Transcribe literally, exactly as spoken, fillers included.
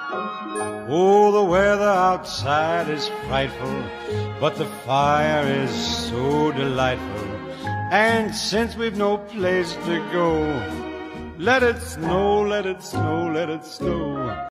Oh, the weather outside is frightful, but the fire is so delightful. And since we've no place to go, let it snow, let it snow, let it snow.